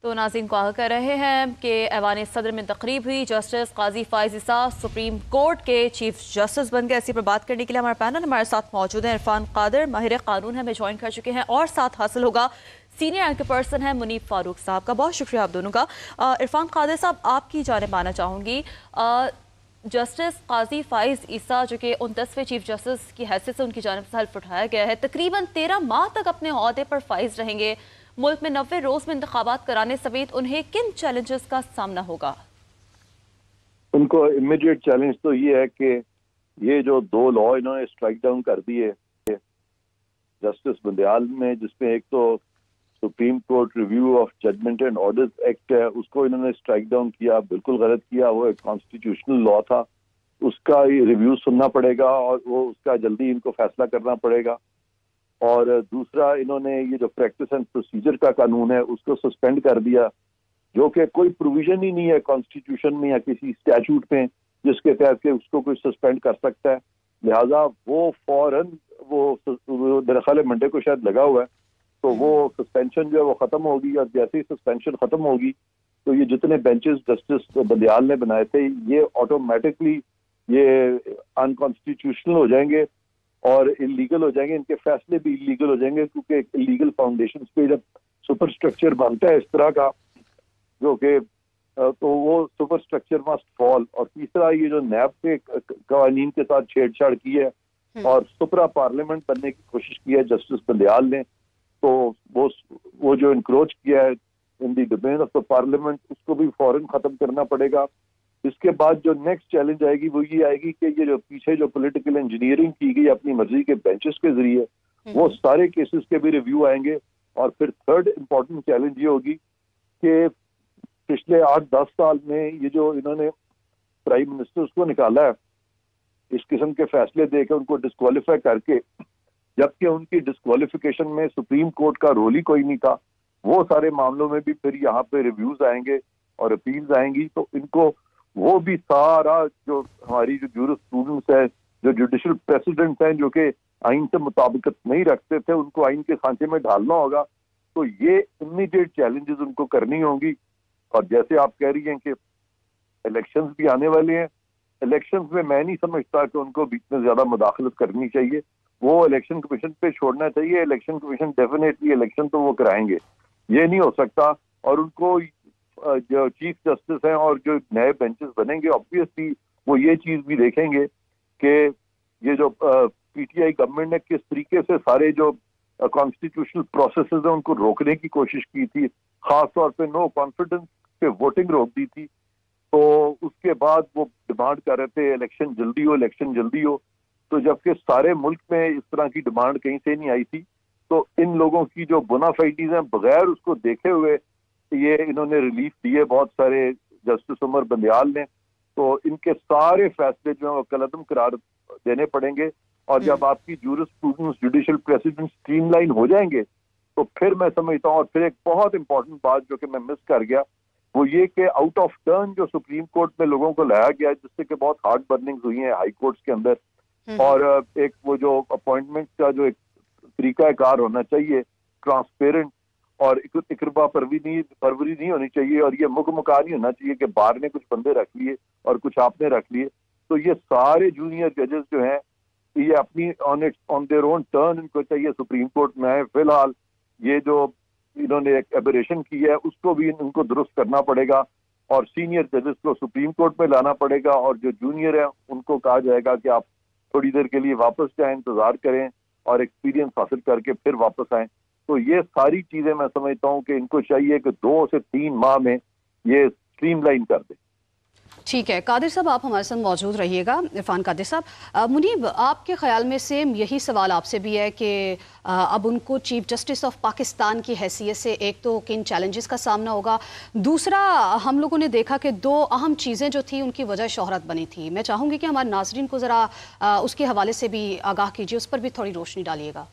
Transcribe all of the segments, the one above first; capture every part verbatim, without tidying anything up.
تو ناظرین کو آگاہ کر رہے ہیں کہ ایوان صدر میں تقریب ہوئی، justice Qazi Faez Isa supreme court کے چیف جسٹس بن گئے۔ اسی پر بات کرنے کے لیے ہمارا پینل ہمارے ساتھ موجود ہیں۔ عرفان قادر ماہر قانون ہمیں جوائن کر چکے ہیں اور ساتھ حاصل ہوگا سینئر اینکر پرسن ہے منیب فاروق صاحب کا۔ بہت شکریہ آپ دونوں کا۔ عرفان قادر صاحب، آپ کی جانب آنا چاہوں گی۔ جسٹس قاضی فائز عیسیٰ جو کہ انتیسویں چیف جسٹس کی حیثیت سے ان کی جانب سے حلف اٹھایا گیا ہے، تقریباً تیرہ ماہ تک اپنے عہدے پر فائز رہیں گے۔ ملک میں نوے روز میں انتخابات کرانے سمیت انہیں کن چیلنجز کا سامنا ہوگا؟ ان کو امیڈیٹ چیلنج تو یہ ہے کہ یہ جو دو لا انہوں نے اسٹرائک ڈاؤن کر دیے جسٹس بندیال میں، جس میں ایک تو supreme court review of judgment and orders act ہے، اس کو انہوں نے اسٹرائک ڈاؤن کیا، بالکل غلط کیا۔ وہ ایک کانسٹیٹیوشنل لا تھا، اس کا ریویو سننا پڑے گا اور وہ اس کا جلدی ان کو فیصلہ کرنا پڑے گا۔ اور دوسرا، انہوں نے یہ جو پریکٹس اینڈ پروسیجر کا قانون ہے اس کو سسپینڈ کر دیا، جو کہ کوئی پروویژن ہی نہیں ہے کانسٹیٹیوشن میں یا کسی اسٹیچوٹ میں جس کے تحت کہ اس کو کوئی سسپینڈ کر سکتا ہے۔ لہٰذا وہ فوراً وہ میرا خیال ہے منڈے کو شاید لگا ہوا ہے، تو وہ سسپینشن جو ہے وہ ختم ہوگی، اور جیسے ہی سسپینشن ختم ہوگی تو یہ جتنے بینچز جسٹس بندیال نے بنائے تھے یہ آٹومیٹکلی یہ انکانسٹیٹیوشنل ہو جائیں گے اور انلیگل ہو جائیں گے۔ ان کے فیصلے بھی انلیگل ہو جائیں گے، کیونکہ ایک انلیگل فاؤنڈیشن پہ جب سپر اسٹرکچر بنتا ہے اس طرح کا جو کہ تو وہ سپر اسٹرکچر مسٹ فال۔ اور تیسرا، یہ جو نیب کے قوانین کے ساتھ چھیڑ چھاڑ کی ہے اور سپرا پارلیمنٹ بننے کی کوشش کی ہے جسٹس بندیال نے، تو وہ وہ جو انکروچ کیا ہے in the domain of the parliament, اس کو بھی فوراً ختم کرنا پڑے گا۔ اس کے بعد جو نیکسٹ چیلنج آئے گی وہ یہ آئے گی کہ یہ جو پیچھے جو پولیٹیکل انجینئرنگ کی گئی اپنی مرضی کے بینچز کے ذریعے، وہ سارے کیسز کے بھی ریویو آئیں گے۔ اور پھر تھرڈ امپورٹنٹ چیلنج یہ ہوگی کہ پچھلے آٹھ دس سال میں یہ جو انہوں نے پرائم منسٹرز کو نکالا ہے، اس قسم کے فیصلے دے کے ان کو ڈسکوالیفائی کر کے، جبکہ ان کی ڈسکوالیفیکیشن میں سپریم کورٹ کا رول ہی کوئی نہیں تھا، وہ سارے معاملوں میں بھی پھر یہاں پہ ریویوز آئیں گے اور اپیلز آئیں گی۔ تو ان کو وہ بھی سارا جو ہماری جو جورسپروڈنس ہے، جو جوڈیشل پریسیڈنٹ ہیں جو کہ آئین سے مطابقت نہیں رکھتے تھے، ان کو آئین کے سانچے میں ڈالنا ہوگا۔ تو یہ امیڈیٹ چیلنجز ان کو کرنی ہوں گی۔ اور جیسے آپ کہہ رہی ہیں کہ الیکشنز بھی آنے والے ہیں، الیکشنز میں میں نہیں سمجھتا کہ ان کو بیچ میں زیادہ مداخلت کرنی چاہیے، وہ الیکشن کمیشن پہ چھوڑنا چاہیے۔ الیکشن کمیشن ڈیفینیٹلی الیکشن تو وہ کرائیں گے، یہ نہیں ہو سکتا۔ اور ان کو جو چیف جسٹس ہیں اور جو نئے بینچز بنیں گے، آبویسلی وہ یہ چیز بھی دیکھیں گے کہ یہ جو پی ٹی آئی گورنمنٹ نے کس طریقے سے سارے جو کانسٹیٹیوشنل پروسیسز ہیں ان کو روکنے کی کوشش کی تھی، خاص طور پہ نو کانفیڈنس پہ ووٹنگ روک دی تھی، تو اس کے بعد وہ ڈیمانڈ کر رہے تھے الیکشن جلدی ہو، الیکشن جلدی ہو۔ تو جبکہ سارے ملک میں اس طرح کی ڈیمانڈ کہیں سے نہیں آئی تھی، تو ان لوگوں کی جو بونافائیڈیز ہیں بغیر اس کو دیکھے ہوئے یہ انہوں نے ریلیف دیے بہت سارے جسٹس عمر بندیال نے، تو ان کے سارے فیصلے جو ہیں وہ کالعدم قرار دینے پڑیں گے۔ اور جب آپ کی jurisprudence judicial precedent streamline ہو جائیں گے تو پھر میں سمجھتا ہوں۔ اور پھر ایک بہت امپورٹنٹ بات جو کہ میں مس کر گیا، وہ یہ کہ آؤٹ آف ٹرن جو سپریم کورٹ میں لوگوں کو لایا گیا جس سے کہ بہت ہارڈ برننگ ہوئی ہیں ہائی کورٹس کے اندر، اور ایک وہ جو اپوائنٹمنٹ کا جو ایک طریقہ کار ہونا چاہیے ٹرانسپیرنٹ، اور اقربا پروری نہیں پروری نہیں ہونی چاہیے، اور یہ مک مکا نہیں ہونا چاہیے کہ بار نے کچھ بندے رکھ لیے اور کچھ آپ نے رکھ لیے۔ تو یہ سارے جونیئر ججز جو ہیں یہ اپنی آن آن دیئر اون ٹرن ان کو چاہیے سپریم کورٹ میں آئے۔ فی الحال یہ جو انہوں نے ایک ایبریشن کی ہے اس کو بھی ان کو درست کرنا پڑے گا، اور سینئر ججز کو سپریم کورٹ میں لانا پڑے گا، اور جو جونیئر ہیں ان کو کہا جائے گا کہ آپ تھوڑی دیر کے لیے واپس جائیں، انتظار کریں اور ایکسپیرینس حاصل کر کے پھر واپس آئیں۔ تو یہ ساری چیزیں میں سمجھتا ہوں کہ ان کو چاہیے کہ دو سے تین ماہ میں یہ اسٹریم لائن کر دیں۔ ٹھیک ہے قادر صاحب، آپ ہمارے ساتھ موجود رہیے گا۔ عرفان قادر صاحب، منیب آپ کے خیال میں سیم یہی سوال آپ سے بھی ہے کہ اب ان کو چیف جسٹس آف پاکستان کی حیثیت سے ایک تو کن چیلنجز کا سامنا ہوگا، دوسرا ہم لوگوں نے دیکھا کہ دو اہم چیزیں جو تھیں ان کی وجہ شہرت بنی تھی۔ میں چاہوں گی کہ ہمارے ناظرین کو ذرا اس کے حوالے سے بھی آگاہ کیجیے، اس پر بھی تھوڑی روشنی ڈالیے گا۔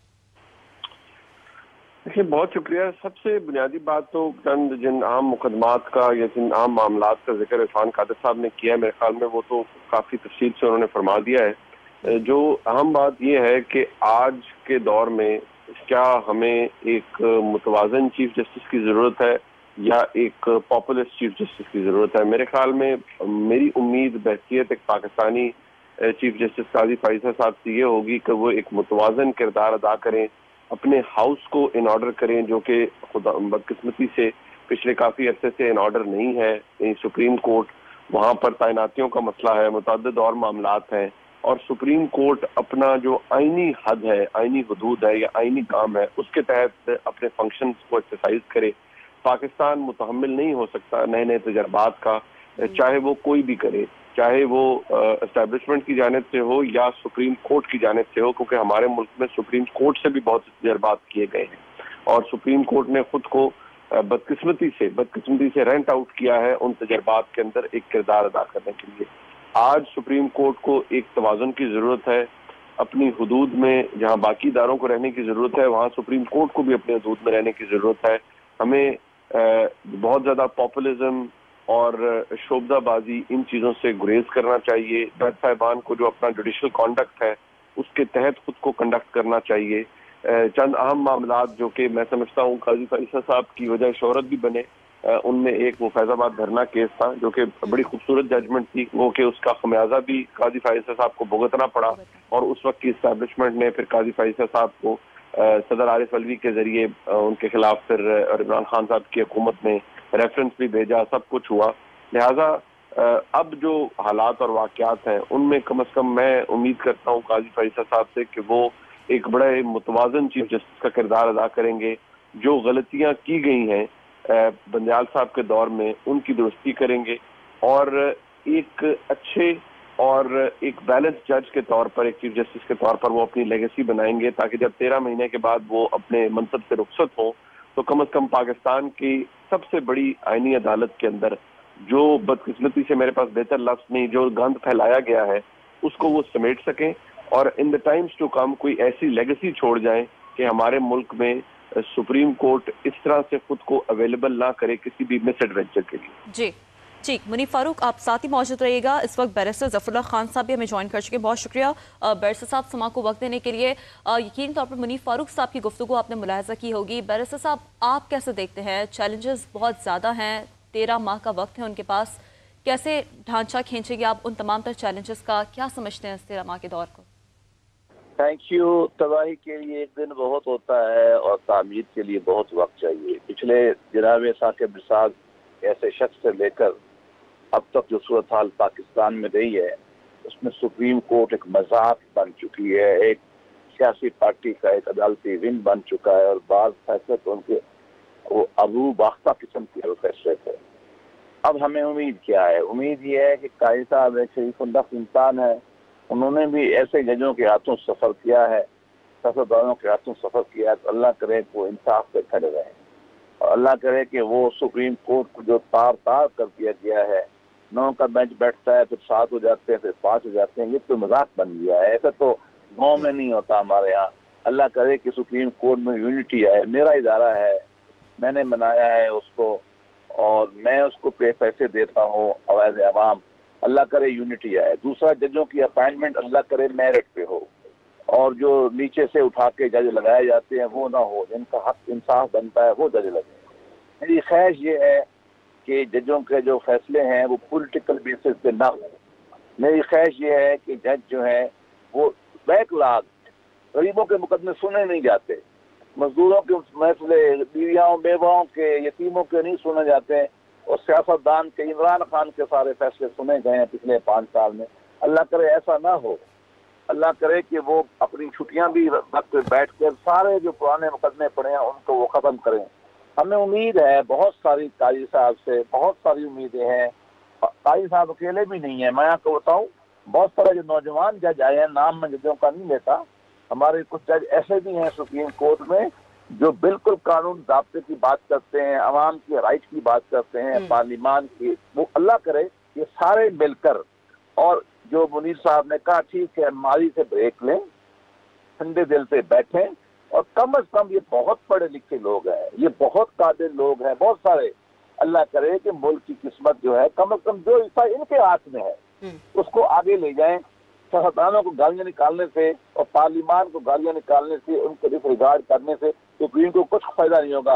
دیکھیے بہت شکریہ۔ سب سے بنیادی بات تو چند جن عام مقدمات کا یا جن عام معاملات کا ذکر عرفان قادر صاحب نے کیا ہے، میرے خیال میں وہ تو کافی تفصیل سے انہوں نے فرما دیا ہے۔ جو اہم بات یہ ہے کہ آج کے دور میں کیا ہمیں ایک متوازن چیف جسٹس کی ضرورت ہے یا ایک پاپولسٹ چیف جسٹس کی ضرورت ہے. میرے خیال میں میری امید بحیثیت ایک پاکستانی چیف جسٹس قاضی فائزہ صاحب سے یہ ہوگی کہ وہ ایک متوازن کردار ادا کریں, اپنے ہاؤس کو ان آرڈر کریں, جو کہ خدا بدقسمتی سے پچھلے کافی عرصے سے ان آرڈر نہیں ہے. سپریم کورٹ وہاں پر تعیناتیوں کا مسئلہ ہے, متعدد اور معاملات ہیں, اور سپریم کورٹ اپنا جو آئینی حد ہے, آئینی حدود ہے یا آئینی کام ہے, اس کے تحت اپنے فنکشنز کو ایکسرسائز کرے. پاکستان متحمل نہیں ہو سکتا نئے نئے تجربات کا, چاہے وہ کوئی بھی کرے, چاہے وہ اسٹیبلشمنٹ کی جانب سے ہو یا سپریم کورٹ کی جانب سے ہو, کیونکہ ہمارے ملک میں سپریم کورٹ سے بھی بہت سے تجربات کیے گئے ہیں, اور سپریم کورٹ نے خود کو بدقسمتی سے بدقسمتی سے رینٹ آؤٹ کیا ہے ان تجربات کے اندر ایک کردار ادا کرنے کے لیے. آج سپریم کورٹ کو ایک توازن کی ضرورت ہے, اپنی حدود میں جہاں باقی اداروں کو رہنے کی ضرورت ہے وہاں سپریم کورٹ کو بھی اپنے حدود میں رہنے کی ضرورت ہے. ہمیں بہت زیادہ پاپولزم اور شعبدہ بازی ان چیزوں سے گریز کرنا چاہیے. جج صاحبان کو جو اپنا جوڈیشل کانڈکٹ ہے اس کے تحت خود کو کنڈکٹ کرنا چاہیے. چند اہم معاملات جو کہ میں سمجھتا ہوں قاضی فائزہ صاحب کی وجہ شہرت بھی بنے, ان میں ایک وہ فیض آباد دھرنا کیس تھا جو کہ بڑی خوبصورت ججمنٹ تھی, وہ کہ اس کا خمیازہ بھی قاضی فائزہ صاحب کو بھگتنا پڑا, اور اس وقت کی اسٹیبلشمنٹ نے پھر قاضی فائزہ صاحب کو صدر عارف علوی کے ذریعے ان کے خلاف پھر عمران خان صاحب کی حکومت نے ریفرنس بھی بھیجا, سب کچھ ہوا. لہٰذا اب جو حالات اور واقعات ہیں ان میں کم از کم میں امید کرتا ہوں قاضی فائزہ صاحب سے کہ وہ ایک بڑے متوازن چیف جسٹس کا کردار ادا کریں گے. جو غلطیاں کی گئی ہیں بندیال صاحب کے دور میں ان کی درستی کریں گے, اور ایک اچھے اور ایک بیلنس جج کے طور پر, ایک چیف جسٹس کے طور پر وہ اپنی لیگیسی بنائیں گے, تاکہ جب تیرہ مہینے کے بعد وہ اپنے منصب سے رخصت ہوں تو کم از کم پاکستان کی سب سے بڑی آئینی عدالت کے اندر جو بدقسمتی سے, میرے پاس بہتر لفظ نہیں, جو گند پھیلایا گیا ہے اس کو وہ سمیٹ سکیں, اور ان دا ٹائمز ٹو کم کوئی ایسی لیگیسی چھوڑ جائیں کہ ہمارے ملک میں سپریم کورٹ اس طرح سے خود کو اویلیبل نہ کرے کسی بھی مس ایڈونچر کے لیے. جی ٹھیک, منیب فاروق آپ ساتھ ہی موجود رہیے گا. اس وقت بیرسٹر ظفر اللہ خان صاحب بھی ہمیں جوائن کر چکے ہیں, بہت شکریہ بیرسٹر صاحب سما کو وقت دینے کے لیے. یقین طور پر منیب فاروق صاحب کی گفتگو آپ نے ملاحظہ کی ہوگی. بیرسٹر صاحب آپ کیسے دیکھتے ہیں, چیلنجز بہت زیادہ ہیں, تیرہ ماہ کا وقت ہے ان کے پاس, کیسے ڈھانچہ کھینچیں گے آپ ان تمام تر چیلنجز کا, کیا سمجھتے ہیں اس تیرہ ماہ کے دور کو؟ Thank you. تباہی کے لیے ایک دن بہت ہوتا ہے اور تعمیر کے لیے بہت وقت چاہیے. پچھلے جناب ثاقب نثار ایسے شخص سے لے کر اب تک جو صورتحال پاکستان میں رہی ہے اس میں سپریم کورٹ ایک مذاق بن چکی ہے, ایک سیاسی پارٹی کا ایک عدالتی ونگ بن چکا ہے, اور بعض فیصلے تو ان کے وہ ابرو باختہ قسم کے فیصلے تھے. اب ہمیں امید کیا ہے؟ امید یہ ہے کہ قاضی صاحب ایک شریف النفس انسان ہے, انہوں نے بھی ایسے ججوں کے ہاتھوں سفر کیا ہے, سفرداروں کے ہاتھوں سفر کیا ہے, تو اللہ کرے کہ وہ انصاف پہ کھڑے رہیں, اور اللہ کرے کہ وہ سپریم کورٹ کو جو تار تار کر دیا گیا ہے, نو کا بینچ بیٹھتا ہے پھر سات ہو جاتے ہیں پھر پانچ ہو جاتے ہیں, یہ تو مذاق بن گیا ہے. ایسا تو گاؤں میں نہیں ہوتا ہمارے یہاں. اللہ کرے کہ سپریم کورٹ میں یونٹی آئے. میرا ادارہ ہے, میں نے بنایا ہے اس کو, اور میں اس کو پیسے دیتا ہوں عوائد عوام. اللہ کرے یونٹی آئے. دوسرا, ججوں کی اپائنٹمنٹ اللہ کرے میرٹ پہ ہو, اور جو نیچے سے اٹھا کے جج لگائے جاتے ہیں وہ نہ ہو, جن کا حق انصاف بنتا ہے وہ جج لگے. میری خواہش یہ ہے کہ ججوں کے جو فیصلے ہیں وہ پولیٹیکل بیسس پہ نہ ہو. میری خواہش یہ ہے کہ جج جو ہے وہ بیک لاگ, غریبوں کے مقدمے سنے نہیں جاتے, مزدوروں کے مسئلے, بیویاں بیواؤں کے, یتیموں کے نہیں سنے جاتے ہیں, اور سیاستدان کے عمران خان کے سارے فیصلے سنے گئے ہیں پچھلے پانچ سال میں. اللہ کرے ایسا نہ ہو. اللہ کرے کہ وہ اپنی چھٹیاں بھی وقت پہ بیٹھ کر سارے جو پرانے مقدمے پڑے ہیں ان کو وہ ختم کریں. ہمیں امید ہے بہت ساری قاضی صاحب سے, بہت ساری امیدیں ہیں. قاضی صاحب اکیلے بھی نہیں ہیں. میں آپ کو بتاؤں, بہت سارے جو نوجوان جج آئے ہیں, نام میں ججوں کا نہیں لیتا, ہمارے کچھ جج ایسے بھی ہیں سپریم کورٹ میں جو بالکل قانون ضابطے کی بات کرتے ہیں, عوام کی رائٹ کی بات کرتے ہیں, پارلیمان کی. وہ اللہ کرے یہ سارے مل کر, اور جو منیر صاحب نے کہا ٹھیک ہے ماضی سے بریک لیں, ٹھنڈے دل سے بیٹھیں, اور کم از کم یہ بہت پڑھے لکھے لوگ ہیں, یہ بہت قابل لوگ ہیں بہت سارے. اللہ کرے کہ ملک کی قسمت جو ہے کم از کم جو حصہ ان کے ہاتھ میں ہے اس کو آگے لے جائیں. سیاستدانوں کو گالیاں نکالنے سے اور پارلیمان کو گالیاں نکالنے سے, ان کو ڈس ریگارڈ کرنے سے سپریم کو کچھ فائدہ نہیں ہوگا.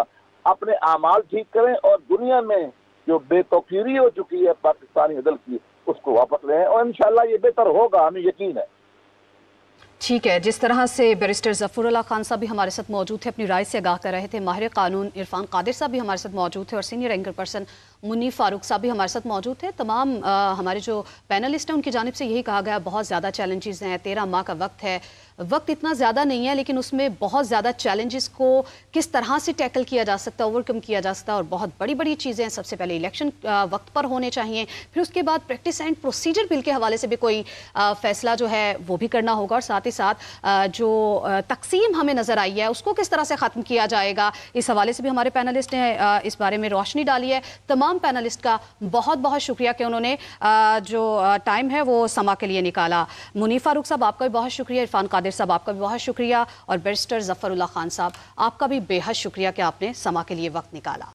اپنے اعمال ٹھیک کریں اور دنیا میں جو بے توقیری ہو چکی ہے پاکستانی عدل کی اس کو واپس لیں، اور انشاءاللہ یہ بہتر ہوگا، ہمیں یقین ہے۔ ٹھیک ہے، جس طرح سے بیرسٹر ظفر اللہ خان صاحب بھی ہمارے ساتھ موجود تھے، اپنی رائے سے آگاہ کر رہے تھے، ماہر قانون عرفان قادر صاحب بھی ہمارے ساتھ موجود تھے، اور senior anchor person Muneeb Farooq صاحب بھی ہمارے ساتھ موجود تھے۔ تمام ہمارے جو پینلسٹ ہیں ان کی جانب سے یہی کہا گیا بہت زیادہ چیلنجز ہیں، تیرہ ماہ کا وقت ہے، وقت اتنا زیادہ نہیں ہے لیکن اس میں بہت زیادہ چیلنجز کو کس طرح سے ٹیکل کیا جا سکتا ہے، اوور کم کیا جا سکتا ہے، اور بہت بڑی بڑی چیزیں ہیں۔ سب سے پہلے الیکشن وقت پر ہونے چاہیے، پھر اس کے بعد پریکٹس اینڈ پروسیجر بل کے حوالے سے بھی کوئی فیصلہ جو ہے وہ بھی کرنا ہوگا، اور ساتھ ہی ساتھ جو تقسیم ہمیں نظر آئی ہے اس کو کس طرح سے ختم کیا جائے گا، اس حوالے سے بھی ہمارے پینلسٹ نے اس بارے میں روشنی ڈالی ہے۔ تمام پینلسٹ کا بہت بہت شکریہ کہ انہوں نے جو ٹائم ہے وہ سما کے لیے نکالا۔ منی فاروق صاحب آپ کا بھی بہت شکریہ، عرفان قادر صاحب آپ کا بھی بہت شکریہ، اور بیرسٹر ظفر اللہ خان صاحب آپ کا بھی بے حد شکریہ کہ آپ نے سما کے لیے وقت نکالا۔